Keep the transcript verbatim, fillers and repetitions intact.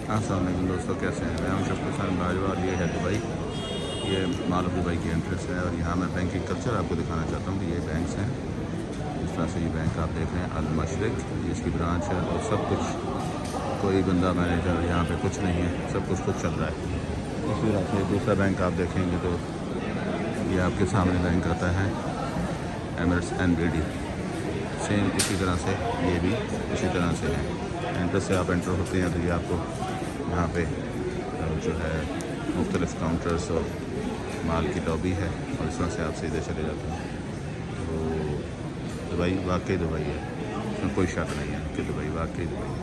अस्सलाम वालेकुम दोस्तों, कैसे हैं? मैं हूं शफ़क़त हुसैन बाजवा और ये है दुबई। ये मॉल ऑफ दुबई की एंट्रेंस है और यहाँ मैं बैंकिंग कल्चर आपको दिखाना चाहता हूँ कि ये बैंक्स हैं। इस तरह से ये बैंक आप देख रहे हैं, अल मशरिक, ये इसकी ब्रांच है और सब कुछ, कोई बंदा मैनेजर यहाँ पे कुछ नहीं है, सब कुछ खुद चल रहा है। इसी तरह से दूसरा बैंक आप देखेंगे तो ये आपके सामने बैंक आता है Emirates N B D. Same इसी तरह से ये भी इसी तरह से है। एंट्रेंस से आप एंटर होते हैं तो ये आपको यहाँ पे जो है मुख्तलिफ़ काउंटर्स और माल की लॉबी है और इस तरह से आप सीधे चले जाते हैं। तो दुबई वाकई दुबई है, इसमें कोई शक नहीं है कि दुबई वाकई दुबई है।